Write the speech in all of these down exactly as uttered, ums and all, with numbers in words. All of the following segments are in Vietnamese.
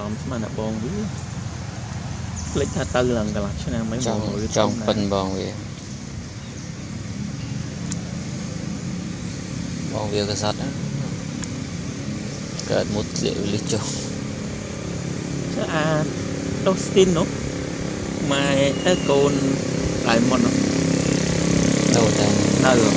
lòng mà là bòn với lấy tha tư lần cả là cho nên mấy trong bòn trong phần bòn về bòn về cái sắt đó cái một liệu lịch cho à đâu tin nó mà cái con lại một nó đâu ta nào được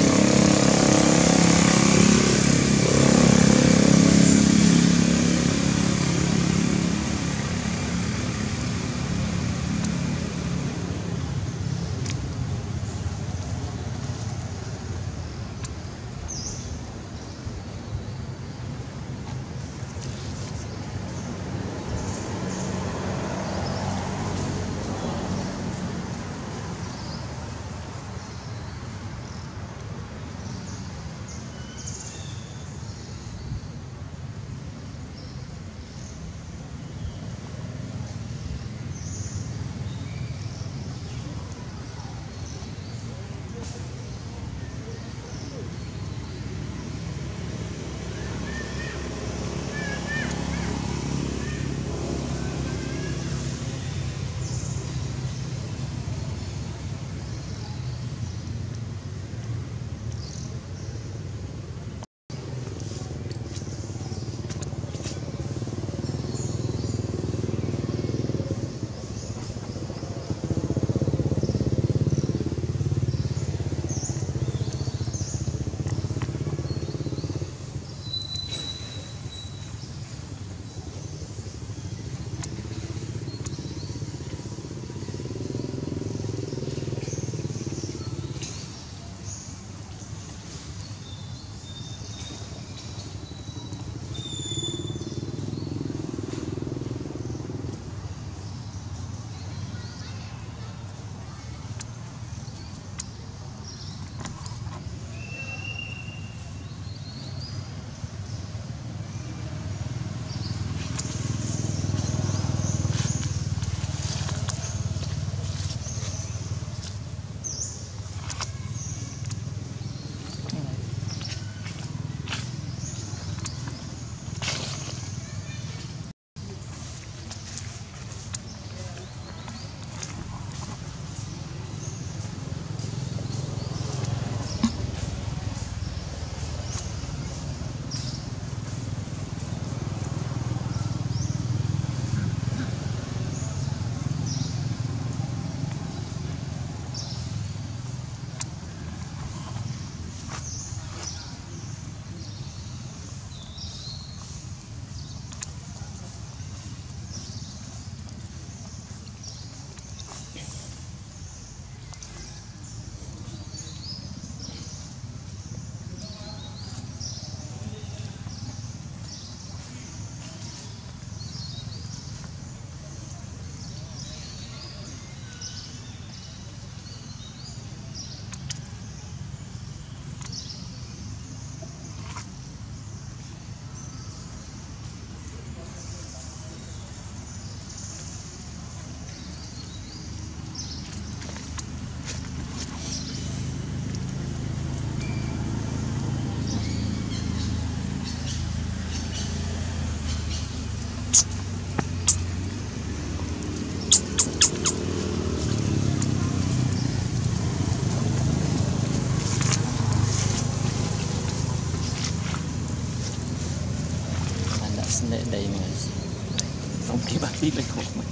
để đây mà xong thì bác sĩ lại khổ mày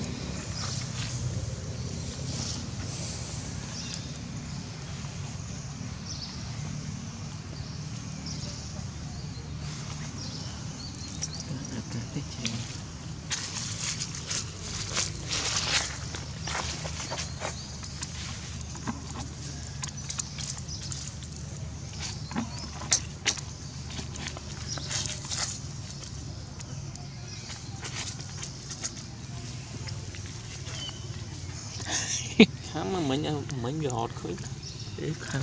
khám mà mình mình giọt khơi để khám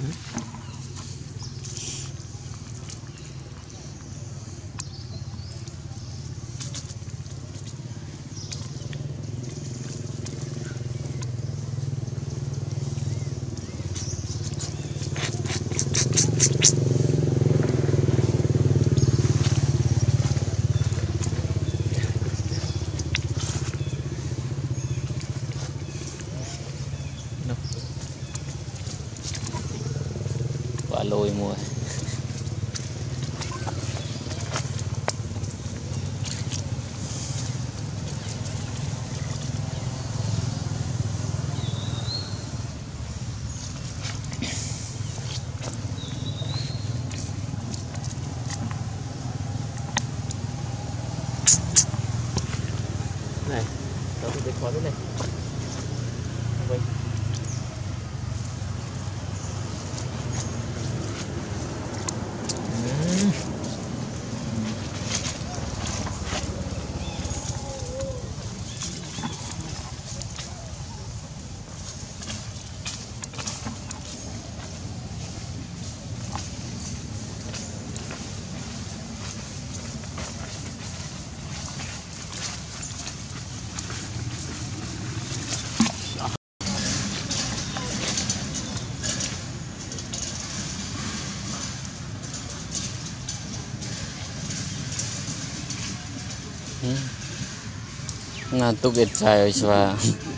quả lôi mùa này đó thì khó thế này vậy ngantuk it saya swa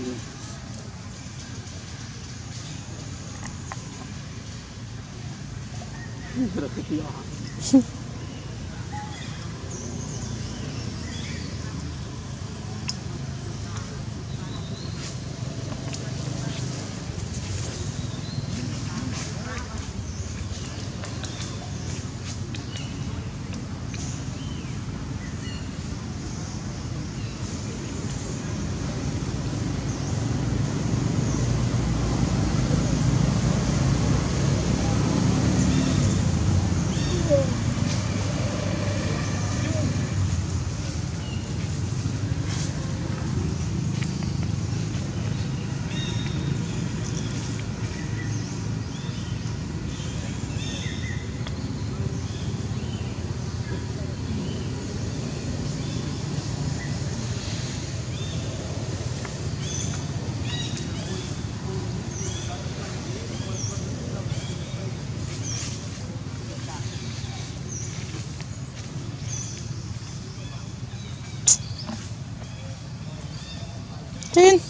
tin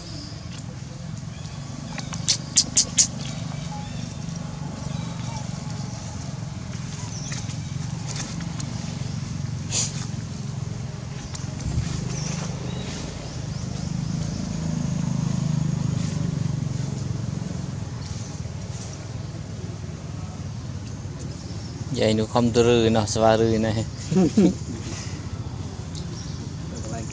vậy nó không từ nó xóa rư này